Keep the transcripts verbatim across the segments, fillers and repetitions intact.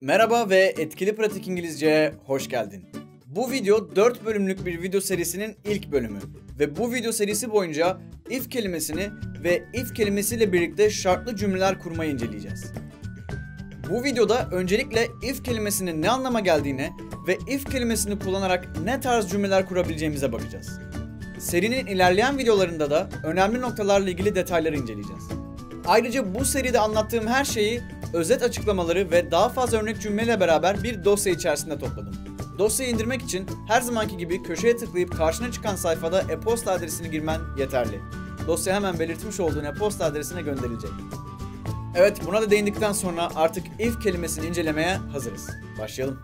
Merhaba ve Etkili Pratik İngilizce'ye hoş geldin. Bu video dört bölümlük bir video serisinin ilk bölümü ve bu video serisi boyunca if kelimesini ve if kelimesiyle birlikte şartlı cümleler kurmayı inceleyeceğiz. Bu videoda öncelikle if kelimesinin ne anlama geldiğine ve if kelimesini kullanarak ne tarz cümleler kurabileceğimize bakacağız. Serinin ilerleyen videolarında da önemli noktalarla ilgili detayları inceleyeceğiz. Ayrıca bu seride anlattığım her şeyi özet açıklamaları ve daha fazla örnek cümleyle beraber bir dosya içerisinde topladım. Dosyayı indirmek için her zamanki gibi köşeye tıklayıp karşına çıkan sayfada e-posta adresini girmen yeterli. Dosya hemen belirtmiş olduğun e-posta adresine gönderilecek. Evet, buna da değindikten sonra artık if kelimesini incelemeye hazırız. Başlayalım.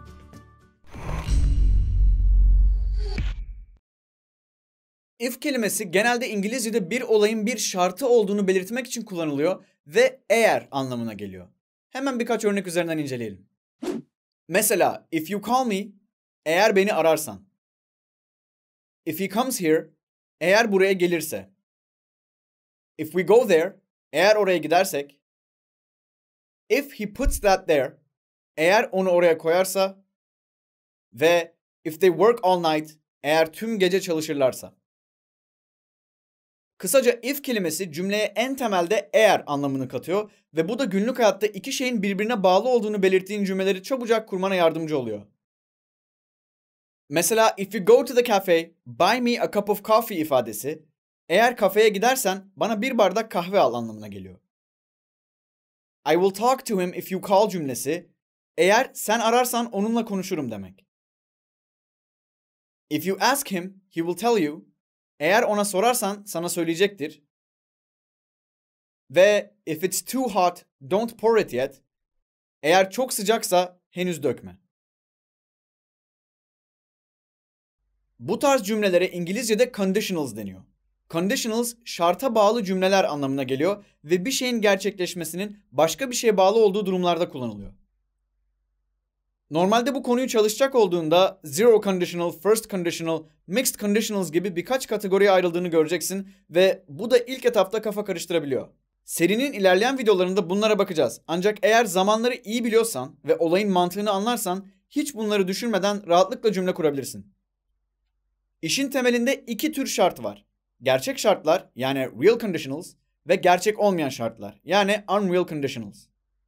If kelimesi genelde İngilizce'de bir olayın bir şartı olduğunu belirtmek için kullanılıyor ve eğer anlamına geliyor. Hemen birkaç örnek üzerinden inceleyelim. Mesela, if you call me, eğer beni ararsan. If he comes here, eğer buraya gelirse. If we go there, eğer oraya gidersek. If he puts that there, eğer onu oraya koyarsa. Ve if they work all night, eğer tüm gece çalışırlarsa. Kısaca if kelimesi cümleye en temelde eğer anlamını katıyor ve bu da günlük hayatta iki şeyin birbirine bağlı olduğunu belirttiğin cümleleri çabucak kurmana yardımcı oluyor. Mesela if you go to the cafe, buy me a cup of coffee ifadesi, eğer kafeye gidersen bana bir bardak kahve al anlamına geliyor. I will talk to him if you call cümlesi, eğer sen ararsan onunla konuşurum demek. If you ask him, he will tell you, eğer ona sorarsan sana söyleyecektir. Ve if it's too hot, don't pour it yet, eğer çok sıcaksa henüz dökme. Bu tarz cümlelere İngilizce'de conditionals deniyor. Conditionals şarta bağlı cümleler anlamına geliyor ve bir şeyin gerçekleşmesinin başka bir şeye bağlı olduğu durumlarda kullanılıyor. Normalde bu konuyu çalışacak olduğunda zero conditional, first conditional, mixed conditionals gibi birkaç kategoriye ayrıldığını göreceksin ve bu da ilk etapta kafa karıştırabiliyor. Serinin ilerleyen videolarında bunlara bakacağız. Ancak eğer zamanları iyi biliyorsan ve olayın mantığını anlarsan hiç bunları düşünmeden rahatlıkla cümle kurabilirsin. İşin temelinde iki tür şart var. Gerçek şartlar yani real conditionals ve gerçek olmayan şartlar yani unreal conditionals.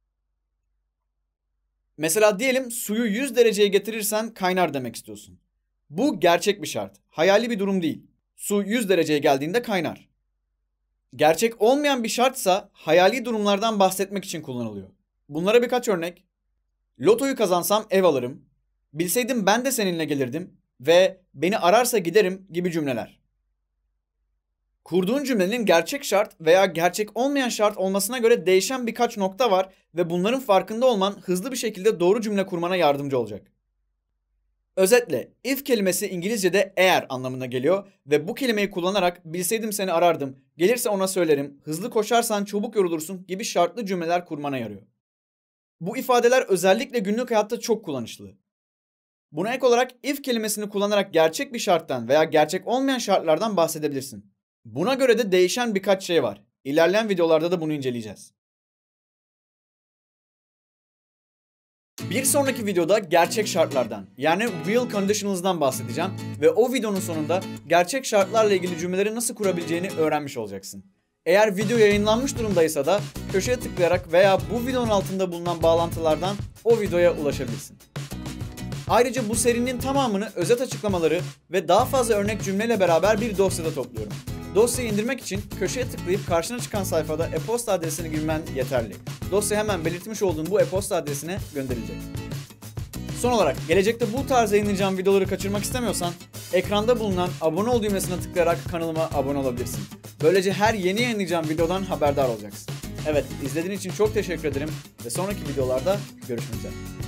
Mesela diyelim suyu yüz dereceye getirirsen kaynar demek istiyorsun. Bu gerçek bir şart. Hayali bir durum değil. Su yüz dereceye geldiğinde kaynar. Gerçek olmayan bir şartsa hayali durumlardan bahsetmek için kullanılıyor. Bunlara birkaç örnek. Lotoyu kazansam ev alırım. Bilseydim ben de seninle gelirdim ve beni ararsa giderim gibi cümleler. Kurduğun cümlenin gerçek şart veya gerçek olmayan şart olmasına göre değişen birkaç nokta var ve bunların farkında olman hızlı bir şekilde doğru cümle kurmana yardımcı olacak. Özetle, if kelimesi İngilizce'de eğer anlamına geliyor ve bu kelimeyi kullanarak bilseydim seni arardım, gelirse ona söylerim, hızlı koşarsan çabuk yorulursun gibi şartlı cümleler kurmana yarıyor. Bu ifadeler özellikle günlük hayatta çok kullanışlı. Buna ek olarak if kelimesini kullanarak gerçek bir şarttan veya gerçek olmayan şartlardan bahsedebilirsin. Buna göre de değişen birkaç şey var. İlerleyen videolarda da bunu inceleyeceğiz. Bir sonraki videoda gerçek şartlardan yani real conditionals'dan bahsedeceğim ve o videonun sonunda gerçek şartlarla ilgili cümleleri nasıl kurabileceğini öğrenmiş olacaksın. Eğer video yayınlanmış durumdaysa da köşeye tıklayarak veya bu videonun altında bulunan bağlantılardan o videoya ulaşabilirsin. Ayrıca bu serinin tamamını özet açıklamaları ve daha fazla örnek cümleyle beraber bir dosyada topluyorum. Dosyayı indirmek için köşeye tıklayıp karşına çıkan sayfada e-posta adresini girmen yeterli. Dosya hemen belirtmiş olduğun bu e-posta adresine gönderilecek. Son olarak gelecekte bu tarz yayınlayacağım videoları kaçırmak istemiyorsan ekranda bulunan abone ol düğmesine tıklayarak kanalıma abone olabilirsin. Böylece her yeni yayınlayacağım videodan haberdar olacaksın. Evet, izlediğin için çok teşekkür ederim ve sonraki videolarda görüşmek üzere.